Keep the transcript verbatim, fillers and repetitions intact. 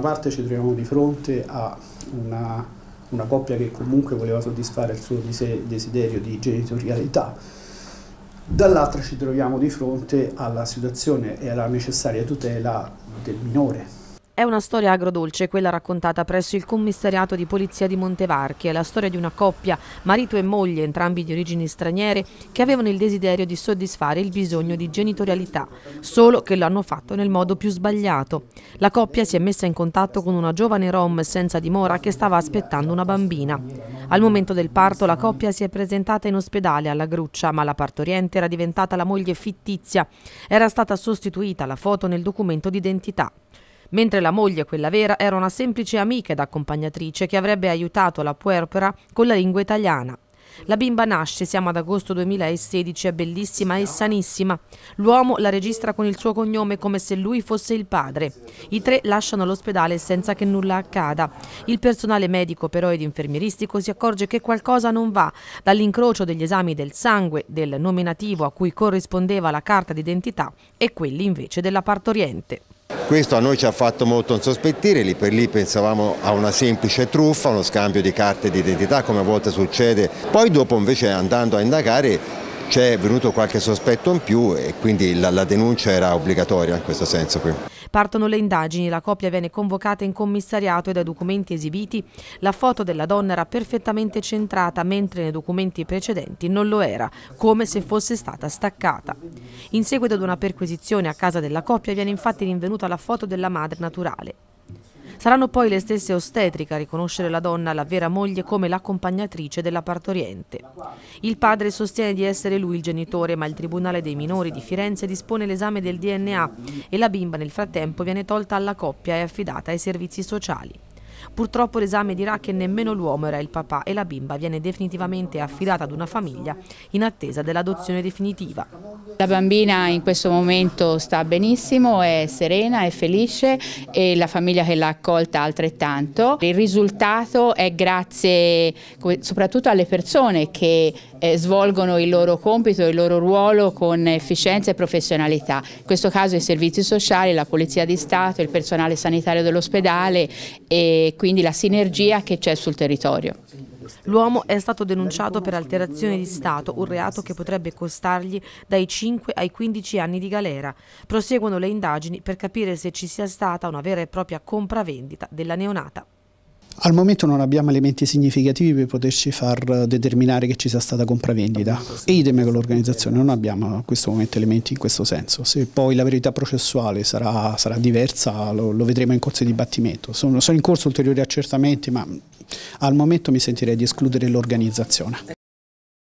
parte ci troviamo di fronte a una, una coppia che comunque voleva soddisfare il suo desiderio di genitorialità, dall'altra ci troviamo di fronte alla situazione e alla necessaria tutela del minore. È una storia agrodolce quella raccontata presso il commissariato di polizia di Montevarchi. È la storia di una coppia, marito e moglie, entrambi di origini straniere, che avevano il desiderio di soddisfare il bisogno di genitorialità, solo che l'hanno fatto nel modo più sbagliato. La coppia si è messa in contatto con una giovane rom senza dimora che stava aspettando una bambina. Al momento del parto la coppia si è presentata in ospedale alla Gruccia, ma la partoriente era diventata la moglie fittizia. Era stata sostituita la foto nel documento d'identità. Mentre la moglie, quella vera, era una semplice amica ed accompagnatrice che avrebbe aiutato la puerpera con la lingua italiana. La bimba nasce, siamo ad agosto duemilasedici, è bellissima e sanissima. L'uomo la registra con il suo cognome come se lui fosse il padre. I tre lasciano l'ospedale senza che nulla accada. Il personale medico però ed infermieristico si accorge che qualcosa non va dall'incrocio degli esami del sangue, del nominativo a cui corrispondeva la carta d'identità e quelli invece della partoriente. Questo a noi ci ha fatto molto insospettire, lì per lì pensavamo a una semplice truffa, uno scambio di carte d'identità come a volte succede, poi dopo invece andando a indagare c'è venuto qualche sospetto in più e quindi la, la denuncia era obbligatoria in questo senso qui. Partono le indagini, la coppia viene convocata in commissariato e dai documenti esibiti la foto della donna era perfettamente centrata mentre nei documenti precedenti non lo era, come se fosse stata staccata. In seguito ad una perquisizione a casa della coppia viene infatti rinvenuta la foto della madre naturale. Saranno poi le stesse ostetriche a riconoscere la donna, la vera moglie, come l'accompagnatrice della partoriente. Il padre sostiene di essere lui il genitore, ma il Tribunale dei minori di Firenze dispone l'esame del D N A e la bimba nel frattempo viene tolta alla coppia e affidata ai servizi sociali. Purtroppo l'esame dirà che nemmeno l'uomo era il papà e la bimba viene definitivamente affidata ad una famiglia in attesa dell'adozione definitiva. La bambina in questo momento sta benissimo, è serena, è felice e la famiglia che l'ha accolta altrettanto. Il risultato è grazie soprattutto alle persone che eh, svolgono il loro compito, il loro ruolo con efficienza e professionalità. In questo caso i servizi sociali, la Polizia di Stato, il personale sanitario dell'ospedale e quindi la sinergia che c'è sul territorio. L'uomo è stato denunciato per alterazione di stato, un reato che potrebbe costargli dai cinque ai quindici anni di galera. Proseguono le indagini per capire se ci sia stata una vera e propria compravendita della neonata. Al momento non abbiamo elementi significativi per poterci far determinare che ci sia stata compravendita. E idem con l'organizzazione, non abbiamo a questo momento elementi in questo senso. Se poi la verità processuale sarà, sarà diversa lo, lo vedremo in corso di dibattimento. Sono, sono in corso ulteriori accertamenti, ma al momento mi sentirei di escludere l'organizzazione.